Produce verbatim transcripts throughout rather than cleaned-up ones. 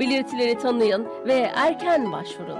Belirtileri tanıyın ve erken başvurun.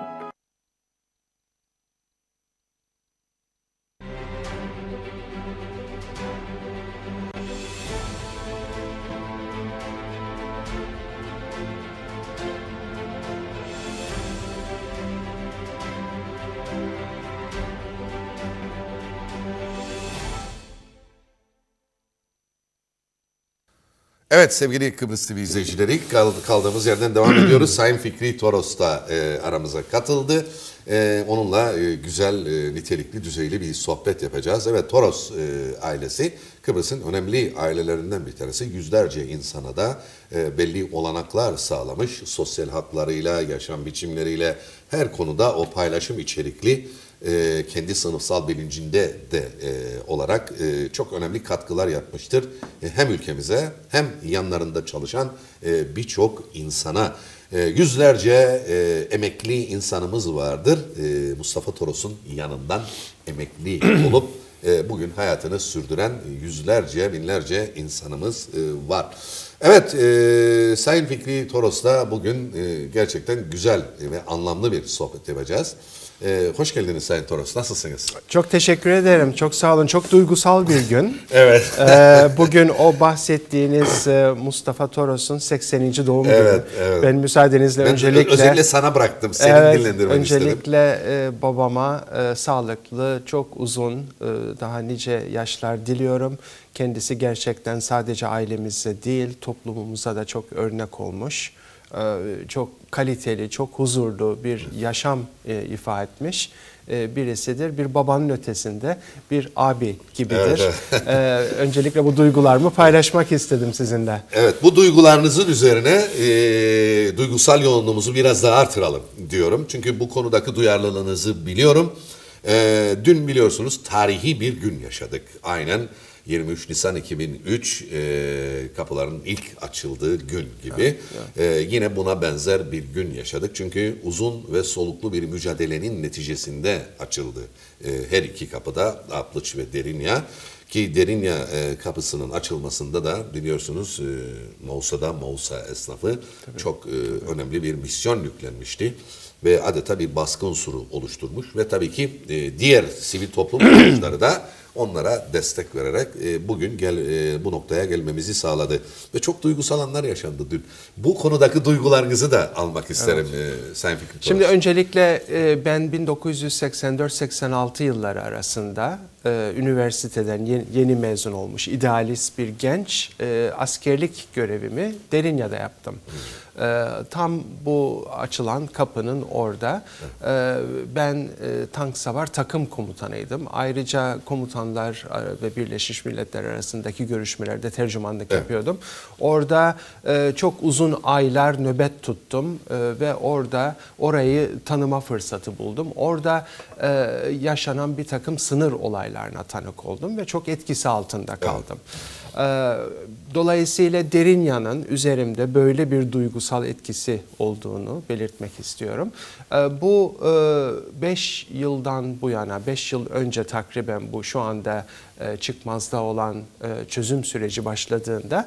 Evet sevgili Kıbrıs T V izleyicileri, kaldığımız yerden devam ediyoruz. Sayın Fikri Toros da e, aramıza katıldı. E, onunla e, güzel, e, nitelikli, düzeyli bir sohbet yapacağız. Evet, Toros e, ailesi Kıbrıs'ın önemli ailelerinden bir tanesi. Yüzlerce insana da e, belli olanaklar sağlamış. Sosyal haklarıyla, yaşam biçimleriyle her konuda o paylaşım içerikli, E, kendi sınıfsal bilincinde de e, olarak e, çok önemli katkılar yapmıştır. E, hem ülkemize hem yanlarında çalışan e, birçok insana. E, yüzlerce e, emekli insanımız vardır. E, Mustafa Toros'un yanından emekli olup e, bugün hayatını sürdüren yüzlerce, binlerce insanımız e, var. Evet, e, Sayın Fikri Toros'la bugün e, gerçekten güzel ve anlamlı bir sohbet yapacağız. Ee, hoş geldiniz Sayın Toros. Nasılsınız? Çok teşekkür ederim. Çok sağ olun. Çok duygusal bir gün. Evet. Ee, bugün o bahsettiğiniz e, Mustafa Toros'un sekseninci doğum evet, günü. Evet. Ben müsaadenizle ben öncelikle... Özellikle sana bıraktım. Seni evet, dinlendirmek öncelikle istedim. Öncelikle e, babama e, sağlıklı, çok uzun, e, daha nice yaşlar diliyorum. Kendisi gerçekten sadece ailemize değil, toplumumuza da çok örnek olmuş. Çok kaliteli, çok huzurlu bir yaşam e, ifa etmiş e, birisidir. Bir babanın ötesinde bir abi gibidir. Evet, evet. e, öncelikle bu duygularımı paylaşmak istedim sizinle. Evet, bu duygularınızın üzerine e, duygusal yoğunluğumuzu biraz daha artıralım diyorum. Çünkü bu konudaki duyarlılığınızı biliyorum. E, dün biliyorsunuz tarihi bir gün yaşadık. Aynen yirmi üç Nisan iki bin üç e, kapıların ilk açıldığı gün gibi. Evet, evet. E, yine buna benzer bir gün yaşadık. Çünkü uzun ve soluklu bir mücadelenin neticesinde açıldı. E, her iki kapıda, Aplıç ve Derinya. Ki Derinya e, kapısının açılmasında da biliyorsunuz e, Mausa'da Mausa esnafı tabii, çok e, önemli bir misyon yüklenmişti. Ve adeta bir baskı unsuru oluşturmuş. Ve tabii ki e, diğer sivil toplum kuruluşları da onlara destek vererek e, bugün gel, e, bu noktaya gelmemizi sağladı. Ve çok duygusal anlar yaşandı dün. Bu konudaki duygularınızı da almak isterim evet. e, Sayın Fikri Toros. Şimdi öncelikle e, ben bin dokuz yüz seksen dört seksen altı yılları arasında e, üniversiteden yeni, yeni mezun olmuş idealist bir genç e, askerlik görevimi Derinya'da yaptım. Hmm. E, tam bu açılan kapının orada e, ben e, tank savar takım komutanıydım. Ayrıca komutanlar ve Birleşmiş Milletler arasındaki görüşmelerde tercümanlık evet. yapıyordum. Orada e, çok uzun aylar nöbet tuttum e, ve orada orayı tanıma fırsatı buldum. Orada e, yaşanan bir takım sınır olaylarına tanık oldum ve çok etkisi altında kaldım. Evet. Dolayısıyla Derinya'nın üzerimde böyle bir duygusal etkisi olduğunu belirtmek istiyorum. Bu beş yıldan bu yana, beş yıl önce takriben bu şu anda çıkmazda olan çözüm süreci başladığında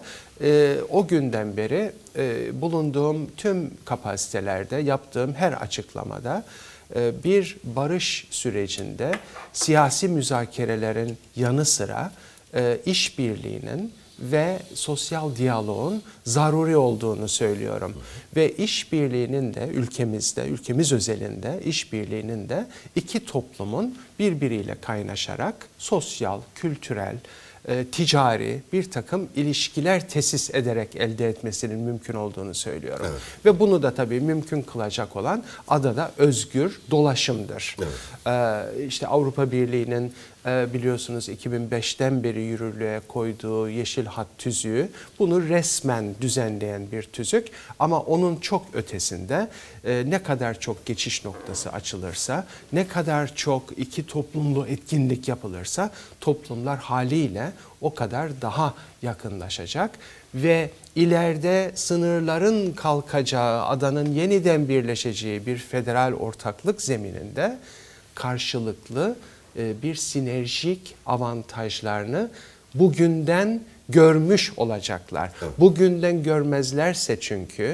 o günden beri bulunduğum tüm kapasitelerde yaptığım her açıklamada bir barış sürecinde siyasi müzakerelerin yanı sıra işbirliğinin ve sosyal diyaloğun zaruri olduğunu söylüyorum. Ve işbirliğinin de ülkemizde, ülkemiz özelinde işbirliğinin de iki toplumun birbiriyle kaynaşarak sosyal, kültürel, e, ticari bir takım ilişkiler tesis ederek elde etmesinin mümkün olduğunu söylüyorum. Evet. Ve bunu da tabii mümkün kılacak olan adada özgür dolaşımdır. Evet. E, işte Avrupa Birliği'nin biliyorsunuz iki bin beşten beri yürürlüğe koyduğu Yeşil Hat tüzüğü bunu resmen düzenleyen bir tüzük ama onun çok ötesinde ne kadar çok geçiş noktası açılırsa, ne kadar çok iki toplumlu etkinlik yapılırsa toplumlar haliyle o kadar daha yakınlaşacak ve ileride sınırların kalkacağı, adanın yeniden birleşeceği bir federal ortaklık zemininde karşılıklı bir sinerjik avantajlarını bugünden görmüş olacaklar. Evet. Bugünden görmezlerse çünkü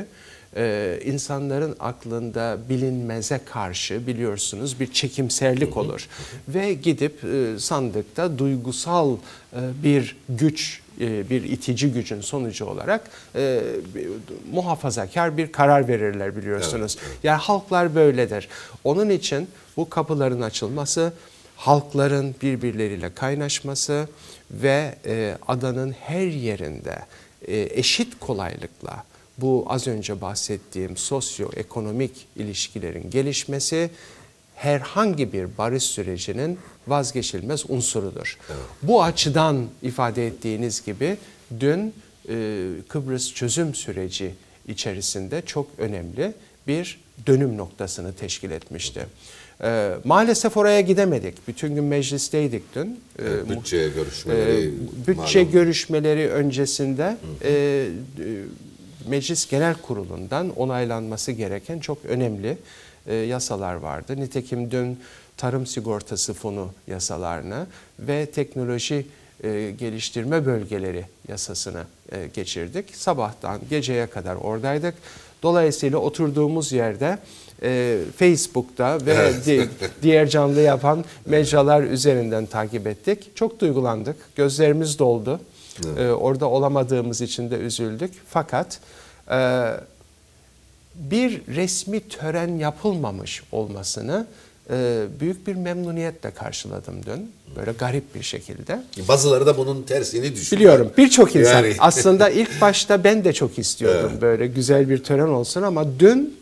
e, insanların aklında bilinmeze karşı biliyorsunuz bir çekimserlik olur. Ve gidip e, sandıkta duygusal e, bir güç, e, bir itici gücün sonucu olarak e, bir, muhafazakar bir karar verirler biliyorsunuz. Evet, evet. Yani halklar böyledir. Onun için bu kapıların açılması, halkların birbirleriyle kaynaşması ve e, adanın her yerinde e, eşit kolaylıkla bu az önce bahsettiğim sosyoekonomik ilişkilerin gelişmesi herhangi bir barış sürecinin vazgeçilmez unsurudur. Evet. Bu açıdan ifade ettiğiniz gibi dün e, Kıbrıs çözüm süreci içerisinde çok önemli bir dönüm noktasını teşkil etmişti. E, maalesef oraya gidemedik. Bütün gün meclisteydik dün. Evet, bütçe görüşmeleri. E, bütçe malum. görüşmeleri öncesinde e, e, Meclis Genel Kurulu'ndan onaylanması gereken çok önemli e, yasalar vardı. Nitekim dün Tarım Sigortası Fonu yasalarını ve Teknoloji e, Geliştirme Bölgeleri yasasını e, geçirdik. Sabahtan geceye kadar oradaydık. Dolayısıyla oturduğumuz yerde e, Facebook'ta ve evet. di, diğer canlı yapan mecralar üzerinden takip ettik. Çok duygulandık. Gözlerimiz doldu. Evet. E, orada olamadığımız için de üzüldük. Fakat e, bir resmi tören yapılmamış olmasını e, büyük bir memnuniyetle karşıladım dün. Böyle garip bir şekilde. Bazıları da bunun tersini düşünüyor. Biliyorum, birçok insan. Yani. Aslında ilk başta ben de çok istiyordum evet. böyle güzel bir tören olsun ama dün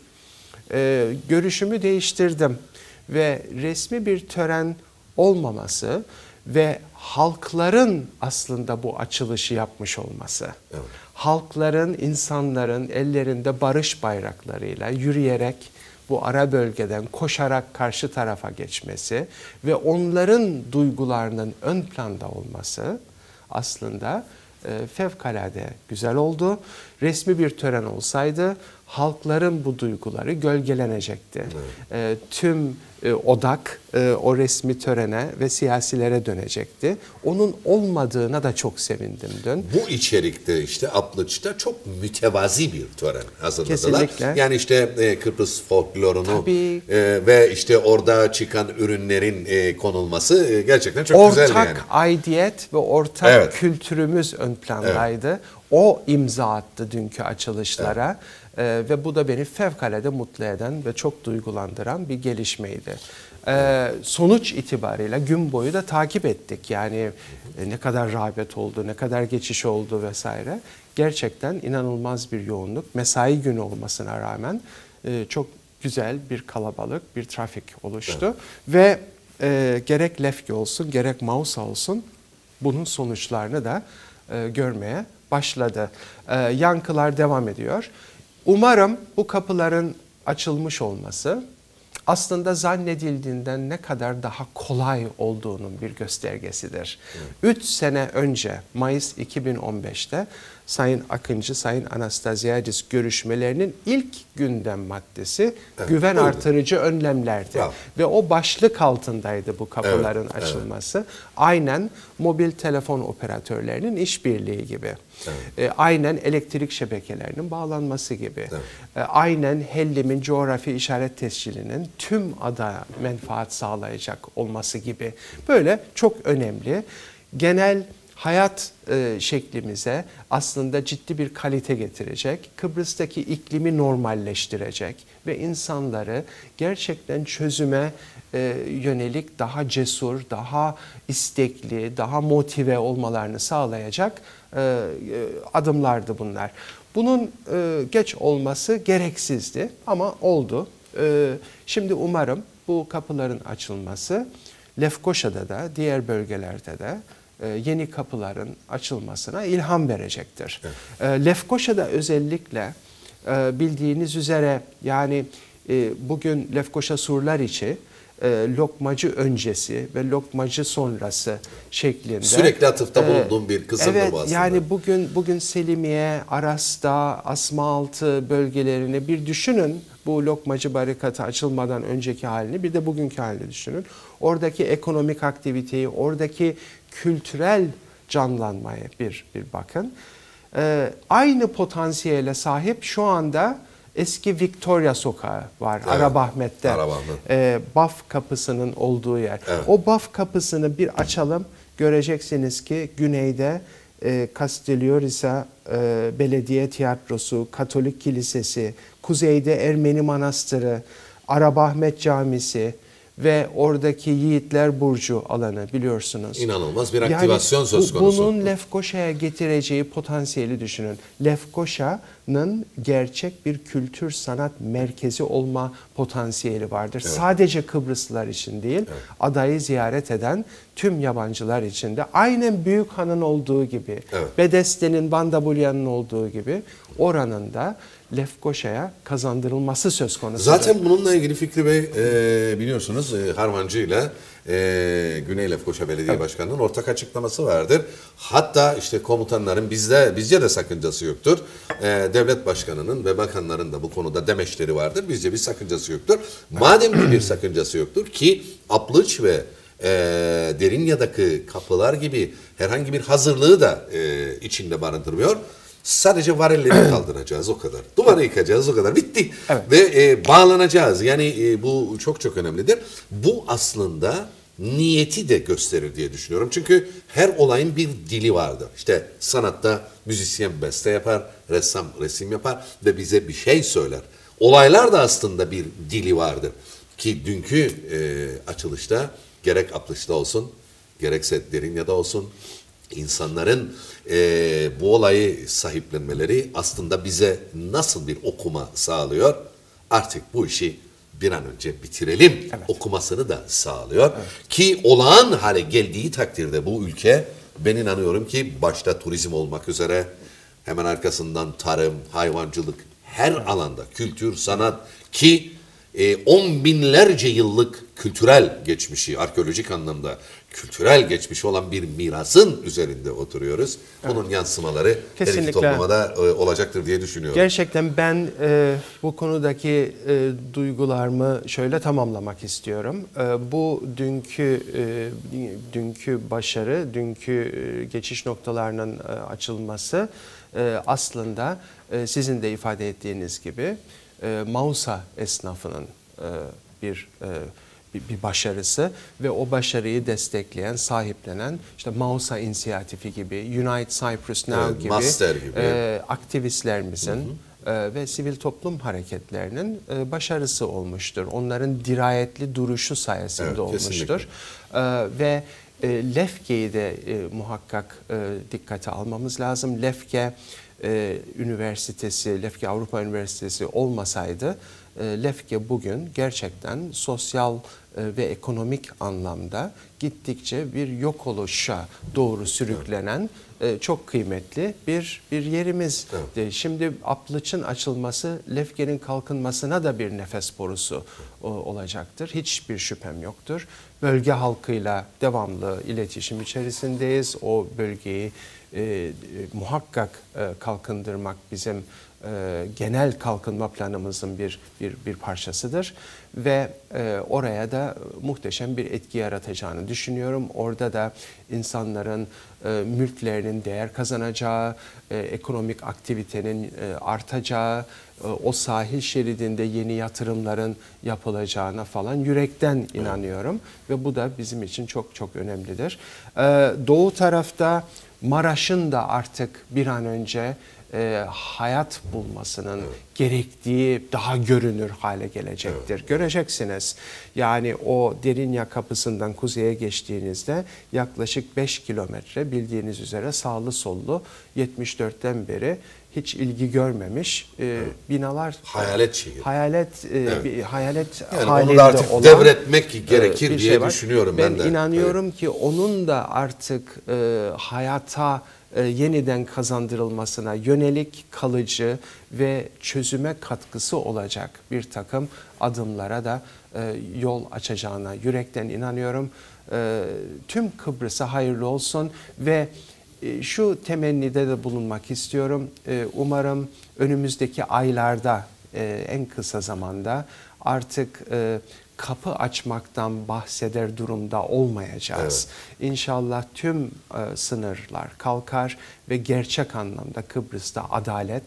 e, görüşümü değiştirdim. Ve resmi bir tören olmaması ve halkların aslında bu açılışı yapmış olması. Evet. Halkların, insanların ellerinde barış bayraklarıyla yürüyerek bu ara bölgeden koşarak karşı tarafa geçmesi ve onların duygularının ön planda olması aslında e, fevkalade güzel oldu. Resmi bir tören olsaydı halkların bu duyguları gölgelenecekti. Evet. E, tüm e, odak e, o resmi törene ve siyasilere dönecekti. Onun olmadığına da çok sevindim dün. Bu içerikte işte Aplıç'ta çok mütevazi bir tören hazırladılar. Kesinlikle. Yani işte e, Kıbrıs folklorunu e, ve işte orada çıkan ürünlerin e, konulması e, gerçekten çok ortak güzel yani. Ortak aidiyet ve ortak evet. kültürümüz ön plandaydı. Evet. O imza attı dünkü açılışlara. Evet. Ee, ve bu da beni fevkalade mutlu eden ve çok duygulandıran bir gelişmeydi. Ee, sonuç itibariyle gün boyu da takip ettik. Yani e, ne kadar rağbet oldu, ne kadar geçiş oldu vesaire. Gerçekten inanılmaz bir yoğunluk. Mesai günü olmasına rağmen e, çok güzel bir kalabalık, bir trafik oluştu. Evet. Ve e, gerek Lefke olsun, gerek Mausa olsun bunun sonuçlarını da e, görmeye başladı. E, yankılar devam ediyor. Umarım bu kapıların açılmış olması aslında zannedildiğinden ne kadar daha kolay olduğunun bir göstergesidir. Evet. Üç sene önce Mayıs iki bin on beşte Sayın Akıncı, Sayın Anastasiadis görüşmelerinin ilk gündem maddesi evet, güven buyurun. artırıcı önlemlerdi. Bravo. Ve o başlık altındaydı bu kapıların evet, açılması. Evet. Aynen mobil telefon operatörlerinin işbirliği gibi. Evet. E, aynen elektrik şebekelerinin bağlanması gibi. Evet. E, aynen Hellim'in coğrafi işaret tescilinin tüm ada menfaat sağlayacak olması gibi. Böyle çok önemli. Genel hayat e, şeklimize aslında ciddi bir kalite getirecek, Kıbrıs'taki iklimi normalleştirecek ve insanları gerçekten çözüme e, yönelik daha cesur, daha istekli, daha motive olmalarını sağlayacak e, adımlardı bunlar. Bunun e, geç olması gereksizdi ama oldu. E, şimdi umarım bu kapıların açılması Lefkoşa'da da diğer bölgelerde de yeni kapıların açılmasına ilham verecektir. Evet. Lefkoşa'da özellikle bildiğiniz üzere yani bugün Lefkoşa surlar içi lokmacı öncesi ve lokmacı sonrası şeklinde. Sürekli atıfta bulunduğum bir kısımdır evet, bu aslında. Yani bugün bugün Selimiye, Aras'ta, Asmaaltı bölgelerini bir düşünün. Bu lokmacı barikatı açılmadan önceki halini bir de bugünkü halini düşünün. Oradaki ekonomik aktiviteyi, oradaki kültürel canlanmaya bir bir bakın. Ee, aynı potansiyele sahip şu anda eski Victoria Sokağı var, Evet. Arabahmet'te. Arabahmet. E, Baf kapısının olduğu yer. Evet. O Baf kapısını bir açalım, göreceksiniz ki güneyde e, Castiglione e, Belediye Tiyatrosu, Katolik Kilisesi, kuzeyde Ermeni Manastırı, Arabahmet Camisi ve oradaki Yiğitler Burcu alanı biliyorsunuz. İnanılmaz bir aktivasyon yani, söz bu, konusu. Bunun Lefkoşa'ya getireceği potansiyeli düşünün. Lefkoşa'nın gerçek bir kültür sanat merkezi olma potansiyeli vardır. Evet. Sadece Kıbrıslılar için değil, Evet. adayı ziyaret eden tüm yabancılar için de aynen Büyükhan'ın olduğu gibi, Evet. Bedeste'nin, Bandabulya'nın olduğu gibi oranın da Lefkoşa'ya kazandırılması söz konusu. Zaten bununla ilgili Fikri Bey e, biliyorsunuz e, Harmancı ile e, Güney Lefkoşa Belediye Evet. Başkanı'nın ortak açıklaması vardır. Hatta işte komutanların bizde bizce de sakıncası yoktur. E, devlet başkanının ve bakanların da bu konuda demeçleri vardır. Bizce bir sakıncası yoktur. Madem ki bir sakıncası yoktur ki Aplıç ve e, Derinya'daki kapılar gibi herhangi bir hazırlığı da e, içinde barındırmıyor. Sadece varelleri kaldıracağız o kadar. Duvarı yıkacağız o kadar. Bitti. Evet. Ve e, bağlanacağız. Yani e, bu çok çok önemlidir. Bu aslında niyeti de gösterir diye düşünüyorum. Çünkü her olayın bir dili vardır. İşte sanatta müzisyen beste yapar, ressam resim yapar ve bize bir şey söyler. Olaylar da aslında bir dili vardır. Ki dünkü e, açılışta gerek Aplış'ta olsun, gerekse Derinya'da olsun, İnsanların e, bu olayı sahiplenmeleri aslında bize nasıl bir okuma sağlıyor? Artık bu işi bir an önce bitirelim. Evet. Okumasını da sağlıyor. Evet. Ki olağan hale geldiği takdirde bu ülke, ben inanıyorum ki başta turizm olmak üzere hemen arkasından tarım, hayvancılık, her evet. alanda kültür, sanat ki e, on binlerce yıllık kültürel geçmişi, arkeolojik anlamda kültürel geçmişi olan bir mirasın üzerinde oturuyoruz. Bunun evet. yansımaları Kesinlikle. her iki topluma da e, olacaktır diye düşünüyorum. Gerçekten ben e, bu konudaki e, duygularımı şöyle tamamlamak istiyorum. E, bu dünkü e, dünkü başarı, dünkü e, geçiş noktalarının e, açılması e, aslında e, sizin de ifade ettiğiniz gibi e, Mausa esnafının e, bir e, Bir, bir başarısı ve o başarıyı destekleyen, sahiplenen işte Mausa inisiyatifi gibi, Unite Cyprus Now Evet, gibi, Master gibi. E, aktivistlerimizin hı hı. E, ve sivil toplum hareketlerinin e, başarısı olmuştur. Onların dirayetli duruşu sayesinde Evet, olmuştur. E, ve e, Lefke'yi de e, muhakkak e, dikkate almamız lazım. Lefke e, Üniversitesi, Lefke Avrupa Üniversitesi olmasaydı Lefke bugün gerçekten sosyal ve ekonomik anlamda gittikçe bir yok oluşa doğru sürüklenen evet. çok kıymetli bir bir yerimiz. Evet. Şimdi Aplıç'ın açılması Lefke'nin kalkınmasına da bir nefes borusu olacaktır. Hiçbir şüphem yoktur. Bölge halkıyla devamlı iletişim içerisindeyiz. O bölgeyi e, muhakkak e, kalkındırmak bizim e, genel kalkınma planımızın bir bir bir parçasıdır ve e, oraya da muhteşem bir etki yaratacağını düşünüyorum. Orada da insanların e, mülklerinin değer kazanacağı, e, ekonomik aktivitenin e, artacağı, e, o sahil şeridinde yeni yatırımların yapılacağına falan yürekten inanıyorum ve bu da bizim için çok çok önemlidir. E, doğu tarafta Maraş'ın da artık bir an önce e, hayat bulmasının evet. gerektiği daha görünür hale gelecektir. Evet. Göreceksiniz. Yani o Derinya kapısından kuzeye geçtiğinizde yaklaşık beş kilometre bildiğiniz üzere sağlı sollu yetmiş dörtten beri hiç ilgi görmemiş e, evet. binalar. Hayalet şehir. Hayalet, e, evet. bir hayalet yani halinde onu da artık olan devretmek gerekir bir diye şey var. düşünüyorum ben, ben de. Ben inanıyorum evet. ki onun da artık e, hayata e, yeniden kazandırılmasına yönelik kalıcı ve çözüme katkısı olacak bir takım adımlara da e, yol açacağına yürekten inanıyorum. E, tüm Kıbrıs'a hayırlı olsun ve e, şu temennide de bulunmak istiyorum. E, umarım önümüzdeki aylarda e, en kısa zamanda artık e, kapı açmaktan bahseder durumda olmayacağız. Evet. İnşallah tüm e, sınırlar kalkar ve gerçek anlamda Kıbrıs'ta adalet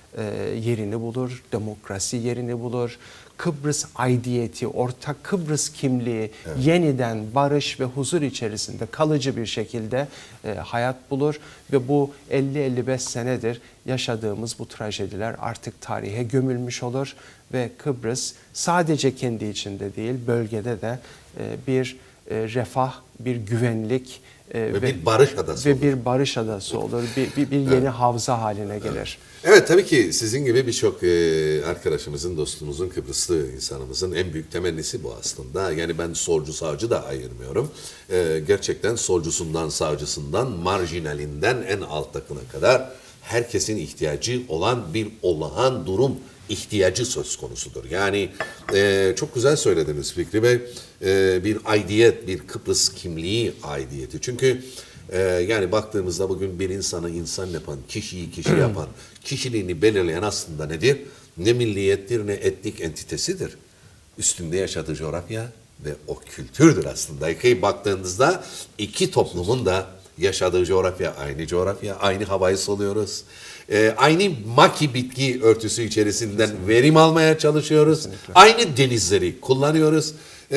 e, yerini bulur, demokrasi yerini bulur. Kıbrıs aidiyeti, ortak Kıbrıs kimliği evet. yeniden barış ve huzur içerisinde kalıcı bir şekilde e, hayat bulur ve bu elli elli beş senedir yaşadığımız bu trajediler artık tarihe gömülmüş olur ve Kıbrıs sadece kendi içinde değil, bölgede de e, bir e, refah, bir güvenlik e, ve, ve bir barış adası ve olur. bir barış adası olur. Bir, bir, bir yeni evet. havza haline gelir. Evet. Evet, tabii ki sizin gibi birçok e, arkadaşımızın, dostumuzun, Kıbrıslı insanımızın en büyük temennisi bu aslında. Yani ben solcu sağcı da ayırmıyorum. E, gerçekten solcusundan, sağcısından, marjinalinden en alt takına kadar herkesin ihtiyacı olan bir olağan durum ihtiyacı söz konusudur. Yani e, çok güzel söylediniz Fikri Bey. E, bir aidiyet, bir Kıbrıs kimliği aidiyeti. Çünkü e, yani baktığımızda bugün bir insanı insan yapan, kişiyi kişi yapan, kişiliğini belirleyen aslında nedir? Ne milliyettir, ne etnik entitesidir. Üstünde yaşadığı coğrafya ve o kültürdür aslında. İki baktığınızda iki toplumun da yaşadığı coğrafya aynı coğrafya, aynı havayı soluyoruz. Ee, aynı maki bitki örtüsü içerisinden Kesinlikle. verim almaya çalışıyoruz. Kesinlikle. Aynı denizleri kullanıyoruz.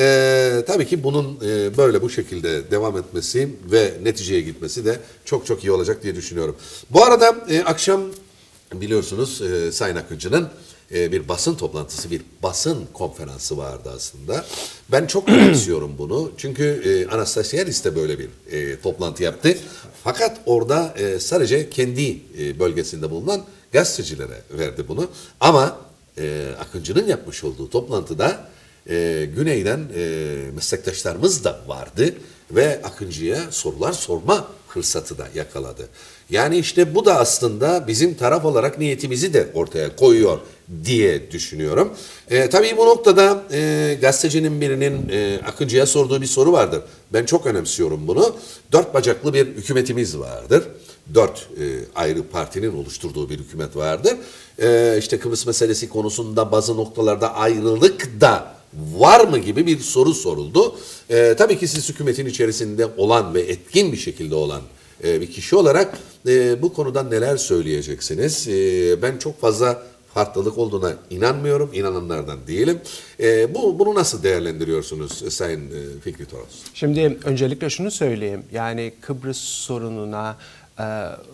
Ee, tabii ki bunun e, böyle bu şekilde devam etmesi ve neticeye gitmesi de çok çok iyi olacak diye düşünüyorum. Bu arada e, akşam biliyorsunuz e, Sayın Akıncı'nın e, bir basın toplantısı, bir basın konferansı vardı aslında. Ben çok önemsiyorum bunu. Çünkü e, Anastasiadis de böyle bir e, toplantı yaptı. Fakat orada e, sadece kendi e, bölgesinde bulunan gazetecilere verdi bunu. Ama e, Akıncı'nın yapmış olduğu toplantıda e, Güney'den e, meslektaşlarımız da vardı. Ve Akıncı'ya sorular sorma fırsatı da yakaladı. Yani işte bu da aslında bizim taraf olarak niyetimizi de ortaya koyuyor diye düşünüyorum. E, tabii bu noktada e, gazetecinin birinin e, Akıncı'ya sorduğu bir soru vardır. Ben çok önemsiyorum bunu. Dört bacaklı bir hükümetimiz vardır. Dört e, ayrı partinin oluşturduğu bir hükümet vardır. E, işte Kıbrıs meselesi konusunda bazı noktalarda ayrılık da var mı gibi bir soru soruldu. E, tabii ki siz hükümetin içerisinde olan ve etkin bir şekilde olan e, bir kişi olarak e, bu konudan neler söyleyeceksiniz? E, ben çok fazla farklılık olduğuna inanmıyorum, inananlardan değilim. E, bu bunu nasıl değerlendiriyorsunuz Sayın e, Fikri Toros? Şimdi öncelikle şunu söyleyeyim. Yani Kıbrıs sorununa e, e,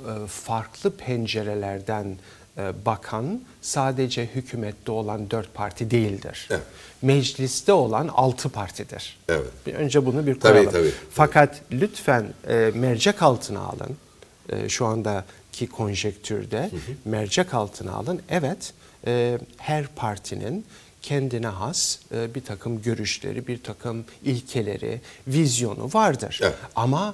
farklı pencerelerden bakan sadece hükümette olan dört parti değildir. Evet. Mecliste olan altı partidir. Evet. Bir önce bunu bir koyalım. Tabii, tabii, Fakat tabii. lütfen e, mercek altına alın. E, şu andaki konjektürde hı hı. mercek altına alın. Evet, e, her partinin kendine has e, bir takım görüşleri, bir takım ilkeleri, vizyonu vardır. Evet. Ama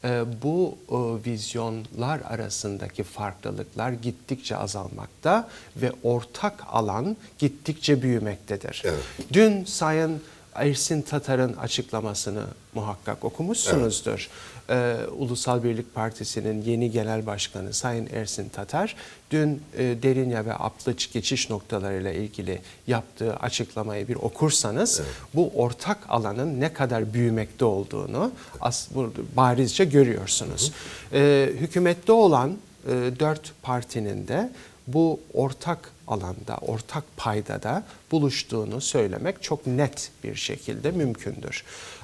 bu vizyonlar arasındaki farklılıklar gittikçe azalmakta ve ortak alan gittikçe büyümektedir. Evet. Dün Sayın Ersin Tatar'ın açıklamasını muhakkak okumuşsunuzdur. Evet. Ee, Ulusal Birlik Partisi'nin yeni genel başkanı Sayın Ersin Tatar dün e, Derince ve Aplıç geçiş noktalarıyla ilgili yaptığı açıklamayı bir okursanız evet. bu ortak alanın ne kadar büyümekte olduğunu as, barizce görüyorsunuz. Hı hı. Ee, hükümette olan e, dört partinin de bu ortak alanda, ortak paydada buluştuğunu söylemek çok net bir şekilde mümkündür.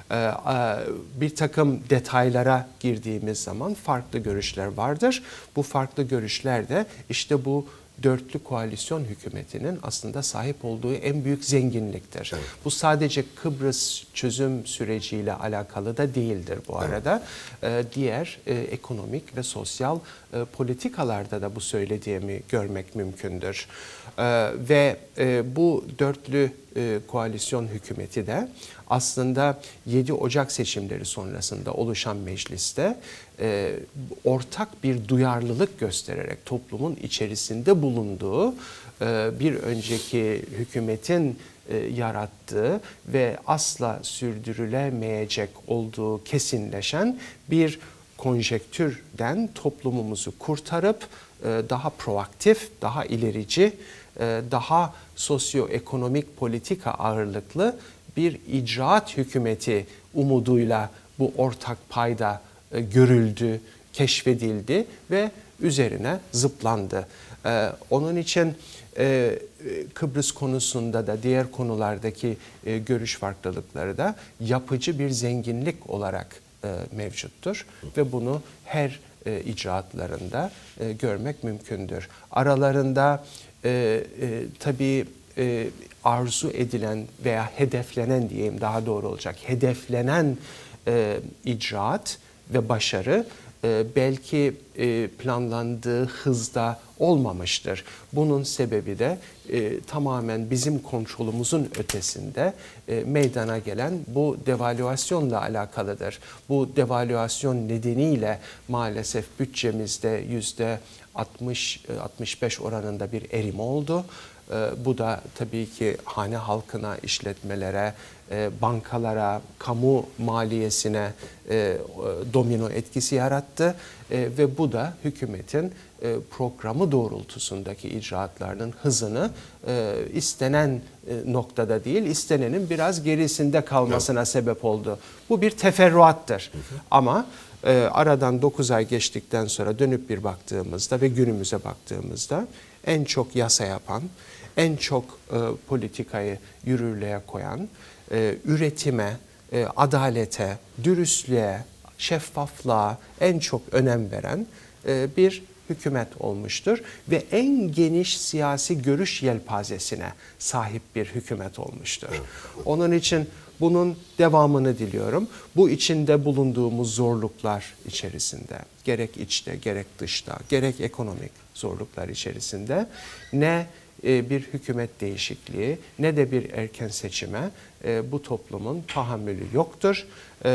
Bir takım detaylara girdiğimiz zaman farklı görüşler vardır. Bu farklı görüşler de işte bu dörtlü koalisyon hükümetinin aslında sahip olduğu en büyük zenginliktir. Evet. Bu sadece Kıbrıs çözüm süreciyle alakalı da değildir bu arada. Evet. Diğer ekonomik ve sosyal politikalarda da bu söylediğimi görmek mümkündür. Ve bu dörtlü koalisyon hükümeti de aslında yedi Ocak seçimleri sonrasında oluşan mecliste e, ortak bir duyarlılık göstererek toplumun içerisinde bulunduğu e, bir önceki hükümetin e, yarattığı ve asla sürdürülemeyecek olduğu kesinleşen bir konjektürden toplumumuzu kurtarıp e, daha proaktif, daha ilerici, e, daha sosyoekonomik politika ağırlıklı bir icraat hükümeti umuduyla bu ortak payda e, görüldü, keşfedildi ve üzerine zıplandı. E, onun için e, Kıbrıs konusunda da diğer konulardaki e, görüş farklılıkları da yapıcı bir zenginlik olarak e, mevcuttur ve bunu her e, icraatlarında e, görmek mümkündür. Aralarında e, e, tabii e, arzu edilen veya hedeflenen diyeyim daha doğru olacak, hedeflenen e, icraat ve başarı e, belki e, planlandığı hızda olmamıştır. Bunun sebebi de e, tamamen bizim kontrolümüzün ötesinde e, meydana gelen bu devalüasyonla alakalıdır. Bu devalüasyon nedeniyle maalesef bütçemizde yüzde altmış altmış beş oranında bir erim oldu. Bu da tabii ki hane halkına, işletmelere, bankalara, kamu maliyesine domino etkisi yarattı. Ve bu da hükümetin programı doğrultusundaki icraatlarının hızını istenen noktada değil, istenenin biraz gerisinde kalmasına evet. sebep oldu. Bu bir teferruattır. Hı hı. Ama aradan dokuz ay geçtikten sonra dönüp bir baktığımızda ve günümüze baktığımızda en çok yasa yapan, en çok e, politikayı yürürlüğe koyan, e, üretime, e, adalete, dürüstlüğe, şeffaflığa en çok önem veren e, bir hükümet olmuştur. Ve en geniş siyasi görüş yelpazesine sahip bir hükümet olmuştur. Onun için bunun devamını diliyorum. Bu içinde bulunduğumuz zorluklar içerisinde, gerek içte, gerek dışta, gerek ekonomik zorluklar içerisinde ne bir hükümet değişikliği ne de bir erken seçime bu toplumun tahammülü yoktur.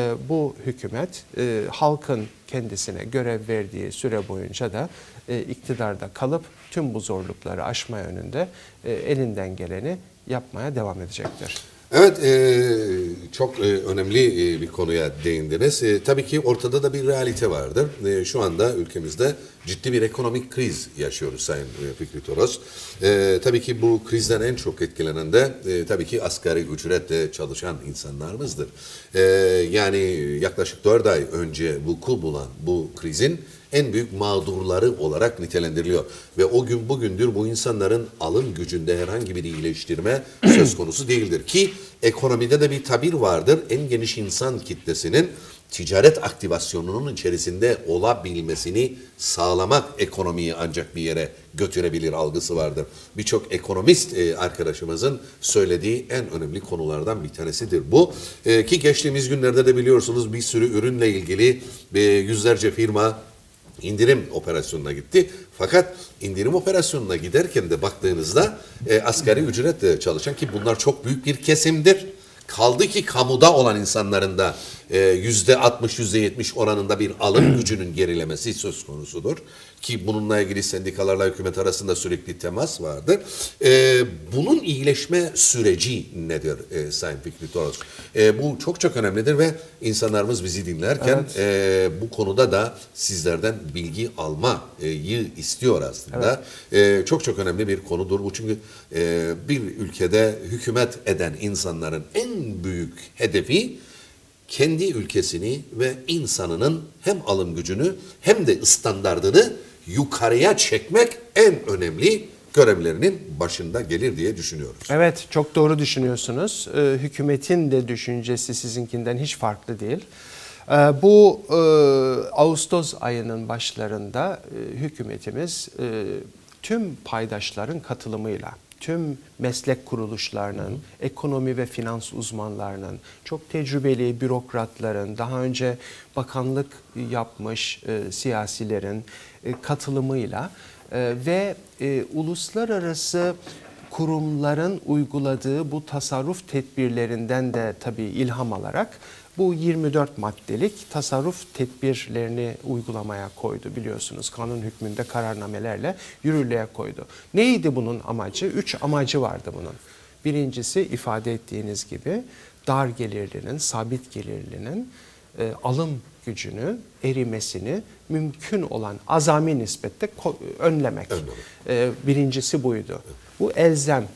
Bu hükümet halkın kendisine görev verdiği süre boyunca da iktidarda kalıp tüm bu zorlukları aşma yönünde elinden geleni yapmaya devam edecektir. Evet, e, çok e, önemli e, bir konuya değindiniz. E, tabii ki ortada da bir realite vardır. E, şu anda ülkemizde ciddi bir ekonomik kriz yaşıyoruz Sayın Fikri Toros. E, tabii ki bu krizden en çok etkilenen de e, tabii ki asgari ücretle çalışan insanlarımızdır. E, yani yaklaşık dört ay önce vuku bulan bu krizin en büyük mağdurları olarak nitelendiriliyor. Ve o gün bugündür bu insanların alım gücünde herhangi bir iyileştirme söz konusu değildir. Ki ekonomide de bir tabir vardır. En geniş insan kitlesinin ticaret aktivasyonunun içerisinde olabilmesini sağlamak ekonomiyi ancak bir yere götürebilir algısı vardır. Birçok ekonomist arkadaşımızın söylediği en önemli konulardan bir tanesidir bu. Ki geçtiğimiz günlerde de biliyorsunuz bir sürü ürünle ilgili yüzlerce firma indirim operasyonuna gitti. Fakat indirim operasyonuna giderken de baktığınızda e, asgari ücretle çalışan, ki bunlar çok büyük bir kesimdir. Kaldı ki kamuda olan insanların da yüzde altmış, yüzde yetmiş oranında bir alım gücünün gerilemesi söz konusudur. Ki bununla ilgili sendikalarla hükümet arasında sürekli temas vardır. E, bunun iyileşme süreci nedir e, Sayın Fikri Toros? E, bu çok çok önemlidir ve insanlarımız bizi dinlerken evet. e, bu konuda da sizlerden bilgi almayı istiyor aslında. Evet. E, çok çok önemli bir konudur bu, çünkü e, bir ülkede hükümet eden insanların en büyük hedefi kendi ülkesini ve insanının hem alım gücünü hem de standardını yukarıya çekmek en önemli görevlerinin başında gelir diye düşünüyoruz. Evet, çok doğru düşünüyorsunuz. Ee, hükümetin de düşüncesi sizinkinden hiç farklı değil. Ee, bu e, Ağustos ayının başlarında e, hükümetimiz e, tüm paydaşların katılımıyla, tüm meslek kuruluşlarının, hı hı. ekonomi ve finans uzmanlarının, çok tecrübeli bürokratların, daha önce bakanlık yapmış e, siyasilerin e, katılımıyla e, ve e, uluslararası kurumların uyguladığı bu tasarruf tedbirlerinden de tabii ilham alarak bu yirmi dört maddelik tasarruf tedbirlerini uygulamaya koydu, biliyorsunuz. Kanun hükmünde kararnamelerle yürürlüğe koydu. Neydi bunun amacı? Üç amacı vardı bunun. Birincisi, ifade ettiğiniz gibi dar gelirlinin, sabit gelirlinin e, alım gücünü, erimesini mümkün olan azami nispette önlemek. E, birincisi buydu. Bu elzem.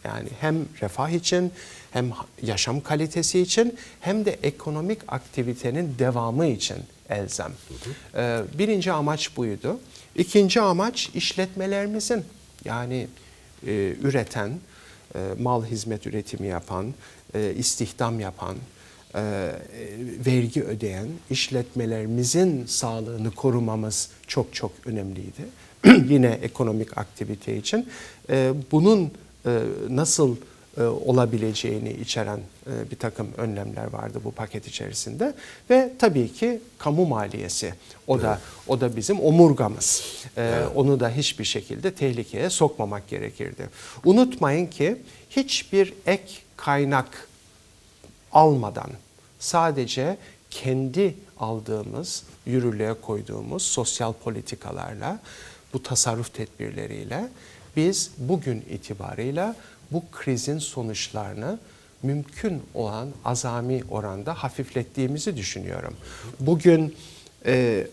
Yani hem refah için, hem yaşam kalitesi için, hem de ekonomik aktivitenin devamı için elzem. Hı hı. Birinci amaç buydu. İkinci amaç işletmelerimizin, yani e, üreten, e, mal hizmet üretimi yapan, e, istihdam yapan, e, vergi ödeyen işletmelerimizin sağlığını korumamız çok çok önemliydi. Yine ekonomik aktivite için. E, bunun e, nasıl e, olabileceğini içeren e, bir takım önlemler vardı bu paket içerisinde ve tabii ki kamu maliyesi. O da o da bizim omurgamız. E, evet. Onu da hiçbir şekilde tehlikeye sokmamak gerekirdi. Unutmayın ki hiçbir ek kaynak almadan sadece kendi aldığımız, yürürlüğe koyduğumuz sosyal politikalarla, bu tasarruf tedbirleriyle biz bugün itibarıyla bu krizin sonuçlarını mümkün olan azami oranda hafiflettiğimizi düşünüyorum. Bugün e,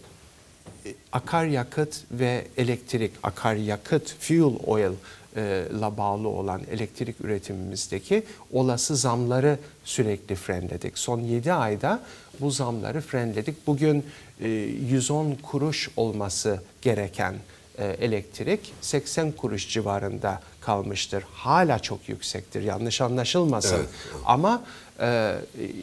akaryakıt ve elektrik, akaryakıt, fuel oil ile bağlı olan elektrik üretimimizdeki olası zamları sürekli frenledik. Son yedi ayda bu zamları frenledik. Bugün yüz on kuruş olması gereken elektrik seksen kuruş civarında kalmıştır. Hala çok yüksektir, yanlış anlaşılmasın. Evet. Ama e,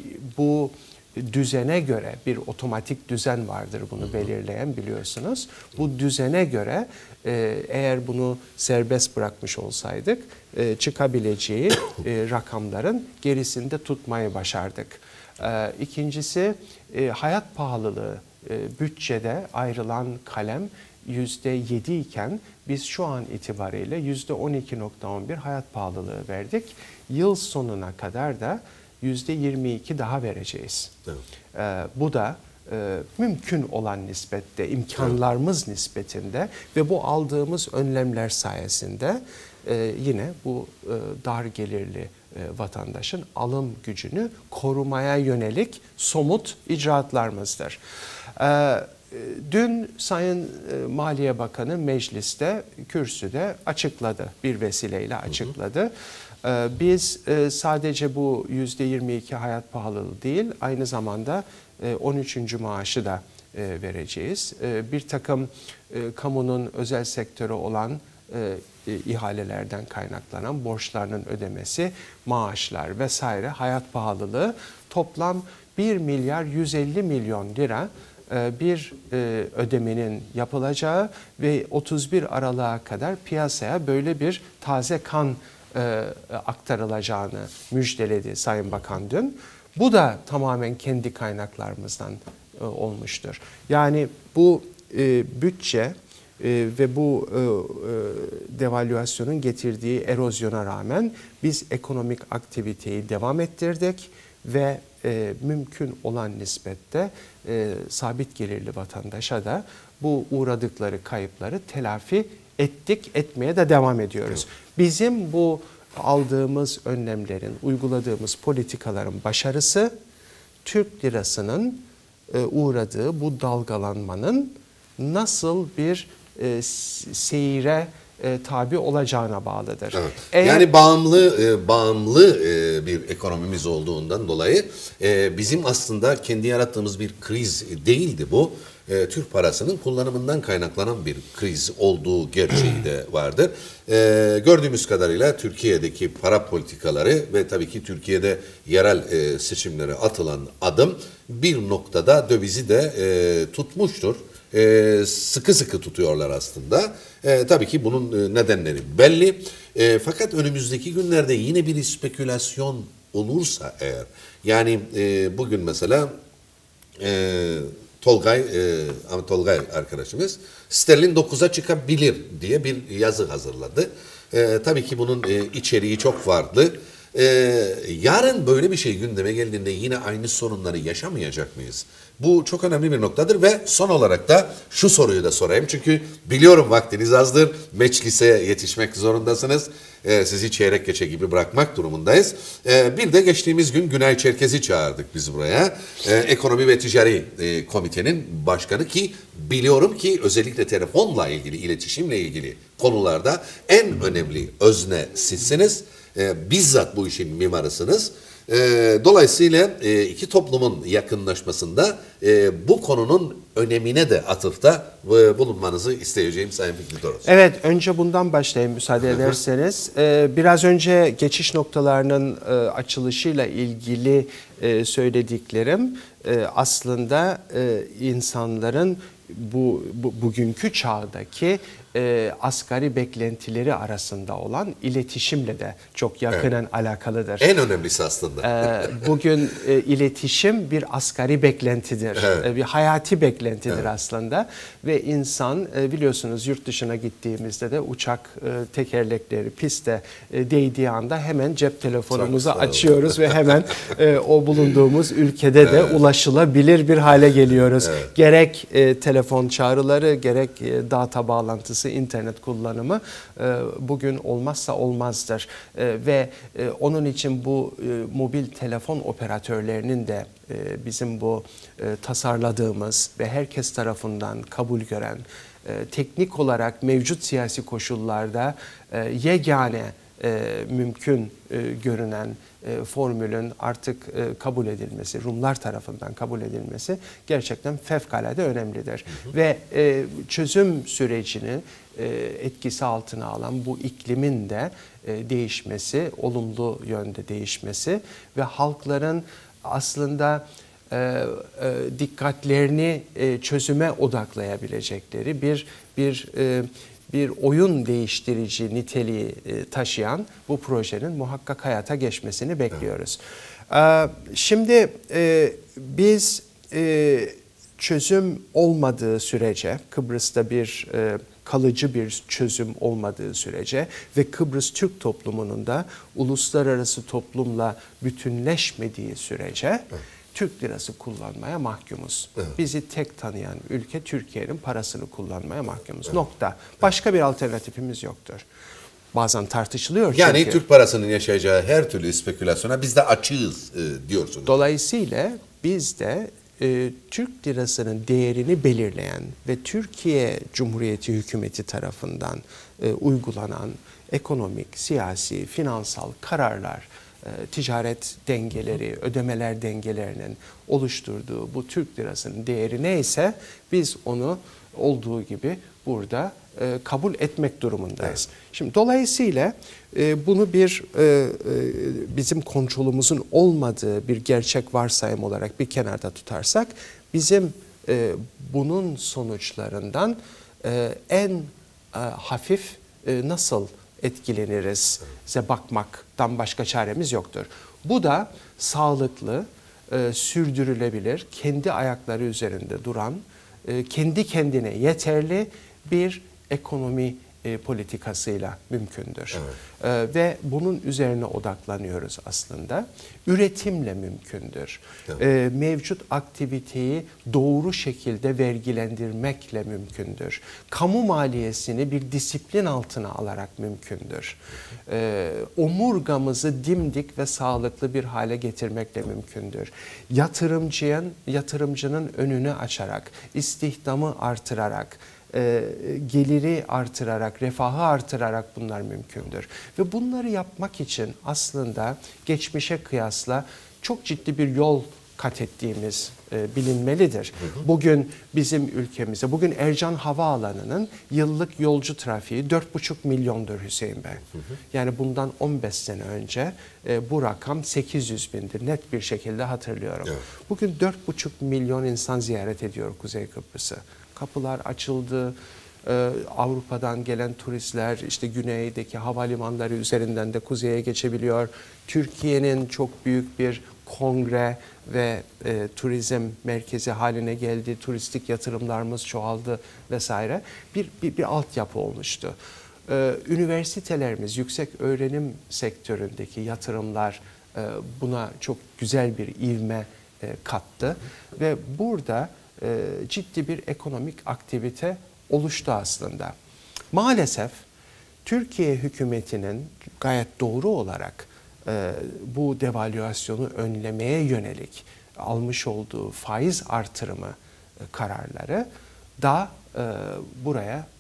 bu düzene göre bir otomatik düzen vardır bunu belirleyen, biliyorsunuz. Bu düzene göre e, eğer bunu serbest bırakmış olsaydık e, çıkabileceği e, rakamların gerisinde tutmayı başardık. E, ikincisi e, hayat pahalılığı, e, bütçede ayrılan kalem yüzde yedi iken biz şu an itibariyle yüzde on iki nokta on bir hayat pahalılığı verdik. Yıl sonuna kadar da yüzde yirmi iki daha vereceğiz. Evet. Ee, bu da e, mümkün olan nispette, imkanlarımız evet. nispetinde ve bu aldığımız önlemler sayesinde e, yine bu e, dar gelirli e, vatandaşın alım gücünü korumaya yönelik somut icraatlarımızdır. Ee, Dün Sayın Maliye Bakanı mecliste, kürsüde açıkladı, bir vesileyle açıkladı. Biz sadece bu yüzde yirmi iki hayat pahalılığı değil, aynı zamanda on üçüncü maaşı da vereceğiz. Bir takım kamunun özel sektörü olan ihalelerden kaynaklanan borçlarının ödemesi, maaşlar vesaire, hayat pahalılığı toplam bir milyar yüz elli milyon lira bir ödemenin yapılacağı ve otuz bir Aralık'a kadar piyasaya böyle bir taze kan aktarılacağını müjdeledi Sayın Bakan dün. Bu da tamamen kendi kaynaklarımızdan olmuştur. Yani bu bütçe ve bu devalüasyonun getirdiği erozyona rağmen biz ekonomik aktiviteyi devam ettirdik ve e, mümkün olan nispette e, sabit gelirli vatandaşa da bu uğradıkları kayıpları telafi ettik, etmeye de devam ediyoruz. Bizim bu aldığımız önlemlerin, uyguladığımız politikaların başarısı, Türk lirasının e, uğradığı bu dalgalanmanın nasıl bir e, seyire E, tabi olacağına bağlıdır. Evet. Eğer, yani bağımlı e, bağımlı e, bir ekonomimiz olduğundan dolayı e, bizim aslında kendi yarattığımız bir kriz değildi bu. E, Türk parasının kullanımından kaynaklanan bir kriz olduğu gerçeği de vardır. E, gördüğümüz kadarıyla Türkiye'deki para politikaları ve tabii ki Türkiye'de yerel e, seçimlere atılan adım bir noktada dövizi de e, tutmuştur. Ee, sıkı sıkı tutuyorlar aslında. Ee, tabii ki bunun nedenleri belli. Ee, fakat önümüzdeki günlerde yine bir spekülasyon olursa eğer, yani e, bugün mesela e, Tolgay, e, Tolgay arkadaşımız sterlin dokuza çıkabilir diye bir yazı hazırladı. E, tabii ki bunun e, içeriği çok farklı. Ee, yarın böyle bir şey gündeme geldiğinde yine aynı sorunları yaşamayacak mıyız? Bu çok önemli bir noktadır ve son olarak da şu soruyu da sorayım. Çünkü biliyorum vaktiniz azdır. Meclise yetişmek zorundasınız. Ee, sizi çeyrek geçe gibi bırakmak durumundayız. Ee, bir de geçtiğimiz gün Günay Çerkez'i çağırdık biz buraya. Ee, Ekonomi ve Ticari e, Komitenin başkanı ki biliyorum ki özellikle telefonla ilgili, iletişimle ilgili konularda en önemli özne sizsiniz. E, bizzat bu işin mimarısınız. E, dolayısıyla e, iki toplumun yakınlaşmasında e, bu konunun önemine de atıfta e, bulunmanızı isteyeceğim Sayın Fikri Toros. Evet, önce bundan başlayayım müsaade ederseniz. Ee, biraz önce geçiş noktalarının e, açılışıyla ilgili e, söylediklerim e, aslında e, insanların bu, bu bugünkü çağdaki e, asgari beklentileri arasında olan iletişimle de çok yakinen evet. alakalıdır. En önemlisi aslında. E, bugün e, iletişim bir asgari beklentidir, evet. e, bir hayati beklentidir evet. aslında ve insan e, biliyorsunuz yurt dışına gittiğimizde de uçak e, tekerlekleri piste e, değdiği anda hemen cep telefonumuzu açıyoruz ve hemen e, o bulunduğumuz ülkede de evet. ulaşılabilir bir hale geliyoruz. Evet. Gerek e, telefon çağrıları, gerek e, data bağlantısı, internet kullanımı e, bugün olmazsa olmazdır. E, ve e, onun için bu e, mobil telefon operatörlerinin de e, bizim bu e, tasarladığımız ve herkes tarafından kabul gören, e, teknik olarak mevcut siyasi koşullarda e, yegane e, mümkün e, görünen e, formülün artık e, kabul edilmesi, Rumlar tarafından kabul edilmesi gerçekten fevkalade önemlidir. Hı hı. Ve e, çözüm sürecini e, etkisi altına alan bu iklimin de e, değişmesi, olumlu yönde değişmesi ve halkların aslında e, e, dikkatlerini e, çözüme odaklayabilecekleri bir bir e, bir oyun değiştirici niteliği taşıyan bu projenin muhakkak hayata geçmesini bekliyoruz. Evet. Şimdi biz çözüm olmadığı sürece, Kıbrıs'ta bir kalıcı bir çözüm olmadığı sürece ve Kıbrıs Türk toplumunun da uluslararası toplumla bütünleşmediği sürece evet. Türk lirası kullanmaya mahkumuz. Evet. Bizi tek tanıyan ülke Türkiye'nin parasını kullanmaya mahkumuz. Evet. Nokta. Başka bir alternatifimiz yoktur. Bazen tartışılıyor yani çünkü. Türk parasının yaşayacağı her türlü spekülasyona biz de açığız e, diyorsunuz. Dolayısıyla biz de e, Türk lirasının değerini belirleyen ve Türkiye Cumhuriyeti hükümeti tarafından e, uygulanan ekonomik, siyasi, finansal kararlar, ticaret dengeleri, ödemeler dengelerinin oluşturduğu bu Türk lirasının değeri neyse biz onu olduğu gibi burada e, kabul etmek durumundayız. Evet. Şimdi dolayısıyla e, bunu bir e, e, bizim kontrolümüzün olmadığı bir gerçek varsayım olarak bir kenarda tutarsak bizim e, bunun sonuçlarından e, en e, hafif e, nasıl etkileniriz size bakmaktan başka çaremiz yoktur. Bu da sağlıklı, e, sürdürülebilir, kendi ayakları üzerinde duran, e, kendi kendine yeterli bir ekonomi e, politikasıyla mümkündür. Evet. E, ve bunun üzerine odaklanıyoruz aslında. Üretimle mümkündür. Evet. E, mevcut aktiviteyi doğru şekilde vergilendirmekle mümkündür. Kamu maliyesini bir disiplin altına alarak mümkündür. E, omurgamızı dimdik ve sağlıklı bir hale getirmekle mümkündür. Yatırımcının, yatırımcının önünü açarak, istihdamı artırarak, E, geliri artırarak, refahı artırarak bunlar mümkündür. Ve bunları yapmak için aslında geçmişe kıyasla çok ciddi bir yol kat ettiğimiz e, bilinmelidir. Hı hı. Bugün bizim ülkemizde, bugün Ercan Havaalanı'nın yıllık yolcu trafiği dört buçuk milyondur Hüseyin Bey. Hı hı. Yani bundan on beş sene önce e, bu rakam sekiz yüz bindir. Net bir şekilde hatırlıyorum. Evet. Bugün dört buçuk milyon insan ziyaret ediyor Kuzey Kıbrıs'ı. Kapılar açıldı. Ee, Avrupa'dan gelen turistler işte güneydeki havalimanları üzerinden de kuzeye geçebiliyor. Türkiye'nin çok büyük bir kongre ve e, turizm merkezi haline geldi. Turistik yatırımlarımız çoğaldı vesaire. Bir, bir, bir altyapı olmuştu. Ee, üniversitelerimiz, yüksek öğrenim sektöründeki yatırımlar e, buna çok güzel bir ivme e, kattı. Ve burada ciddi bir ekonomik aktivite oluştu aslında. Maalesef Türkiye hükümetinin gayet doğru olarak bu devalüasyonu önlemeye yönelik almış olduğu faiz artırımı kararları da buraya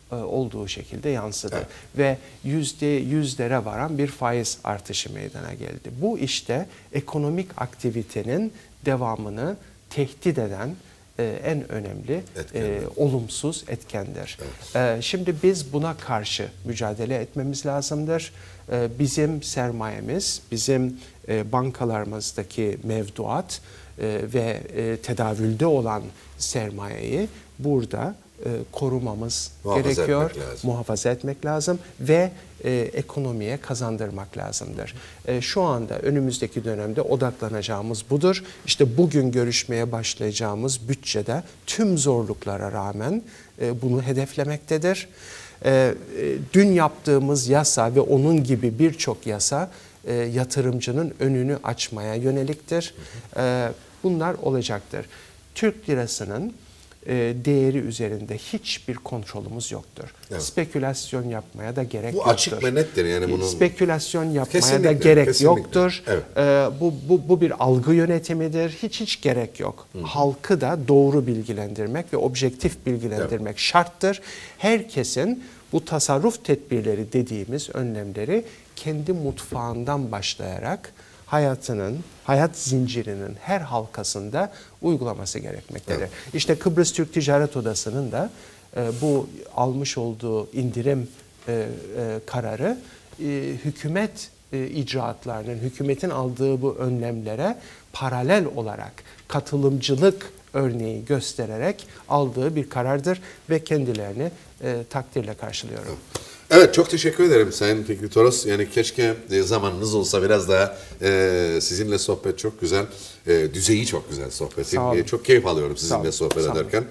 e, olduğu şekilde yansıdı. Evet. Ve yüzde yüzlere varan bir faiz artışı meydana geldi. Bu işte ekonomik aktivitenin devamını tehdit eden e, en önemli e, olumsuz etkendir. Evet. E, şimdi biz buna karşı mücadele etmemiz lazımdır. E, bizim sermayemiz, bizim e, bankalarımızdaki mevduat e, ve e, tedavülde olan sermayeyi burada e, korumamız muhafaza gerekiyor, etmek lazım. muhafaza etmek lazım ve e, ekonomiye kazandırmak lazımdır. E, şu anda önümüzdeki dönemde odaklanacağımız budur. İşte bugün görüşmeye başlayacağımız bütçede tüm zorluklara rağmen e, bunu hedeflemektedir. E, e, dün yaptığımız yasa ve onun gibi birçok yasa e, yatırımcının önünü açmaya yöneliktir. E, bunlar olacaktır. Türk lirasının değeri üzerinde hiçbir kontrolümüz yoktur. Evet. Spekülasyon yapmaya da gerek bu yoktur. Bu açık ve nettir yani bunun. Spekülasyon yapmaya kesinlikle, da gerek kesinlikle. yoktur. Evet. Ee, bu, bu, bu bir algı yönetimidir. Hiç hiç gerek yok. Hı. Halkı da doğru bilgilendirmek ve objektif bilgilendirmek evet. şarttır. Herkesin bu tasarruf tedbirleri dediğimiz önlemleri kendi mutfağından başlayarak hayatının, hayat zincirinin her halkasında uygulaması gerekmektedir. Evet. İşte Kıbrıs Türk Ticaret Odası'nın da e, bu almış olduğu indirim e, e, kararı e, hükümet e, icraatlarının, hükümetin aldığı bu önlemlere paralel olarak katılımcılık örneği göstererek aldığı bir karardır ve kendilerini e, takdirle karşılıyorum. Evet. Evet, çok teşekkür ederim Sayın Fikri Toros. Yani keşke e, zamanınız olsa biraz daha e, sizinle sohbet çok güzel. E, düzeyi çok güzel sohbetin. E, çok keyif alıyorum sizinle sohbet Sağ ederken.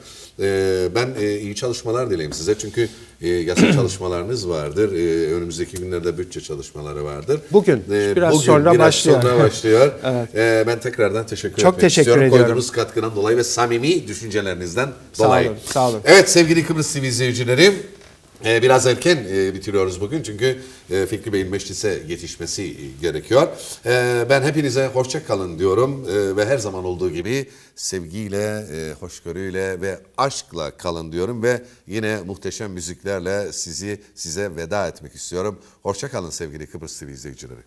E, ben e, iyi çalışmalar dileyim size. Çünkü e, yasa çalışmalarınız vardır. E, önümüzdeki günlerde bütçe çalışmaları vardır. Bugün, e, biraz bugün, sonra biraz başlıyor. sonra başlıyor. Evet. e, ben tekrardan teşekkür çok etmek teşekkür istiyorum. ediyorum. Koyduğunuz katkının dolayı ve samimi düşüncelerinizden Sağ dolayı. olun, sağ olun. Evet sevgili Kıbrıs T V izleyicilerim. Ee, biraz erken e, bitiriyoruz bugün çünkü e, Fikri Bey'in meclise yetişmesi e, gerekiyor. E, ben hepinize hoşça kalın diyorum e, ve her zaman olduğu gibi sevgiyle, e, hoşgörüyle ve aşkla kalın diyorum ve yine muhteşem müziklerle sizi size veda etmek istiyorum. Hoşça kalın sevgili Kıbrıs T V izleyicileri.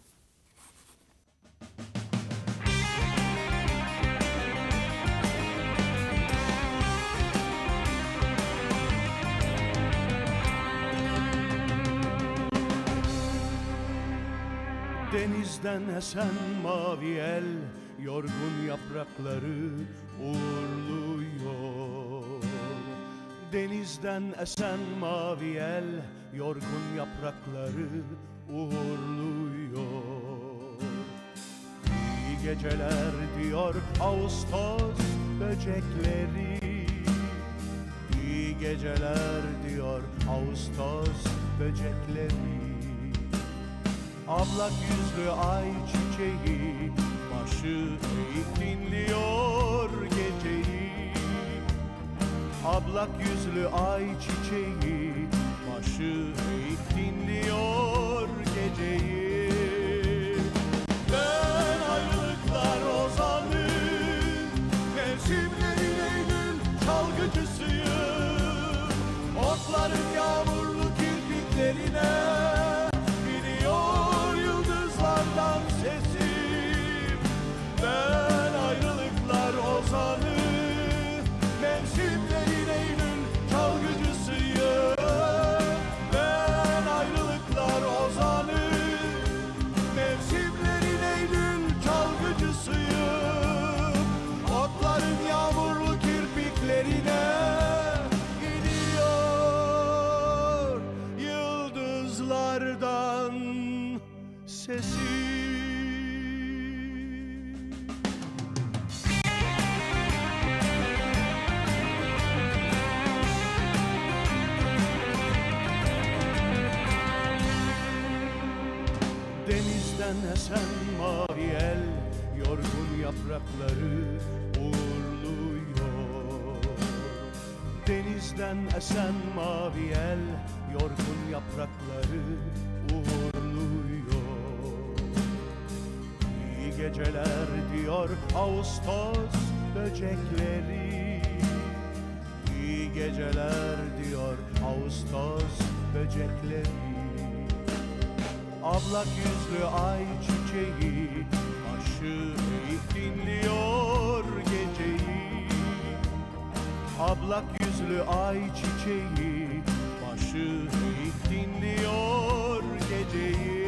Denizden esen mavi el, yorgun yaprakları uğurluyor. Denizden esen mavi el, yorgun yaprakları uğurluyor. İyi geceler diyor Ağustos böcekleri. İyi geceler diyor Ağustos böcekleri. Ablak yüzlü ay çiçeği, başı eğik dinliyor geceyi. Ablak yüzlü ay çiçeği, başı eğik dinliyor geceyi. Ben ayrılıklar ozanı, mevsimlerin Eylül çalgıcısıyım. Otların yağmurlu kirpiklerine esen mavi el, yorgun yaprakları uğurluyor. Denizden esen mavi el, yorgun yaprakları uğurluyor. İyi geceler diyor Ağustos böcekleri. İyi geceler diyor Ağustos böcekleri. Ablak yüzlü ay çiçeği başı eğik dinliyor geceyi. Ablak yüzlü ay çiçeği başı eğik dinliyor geceyi.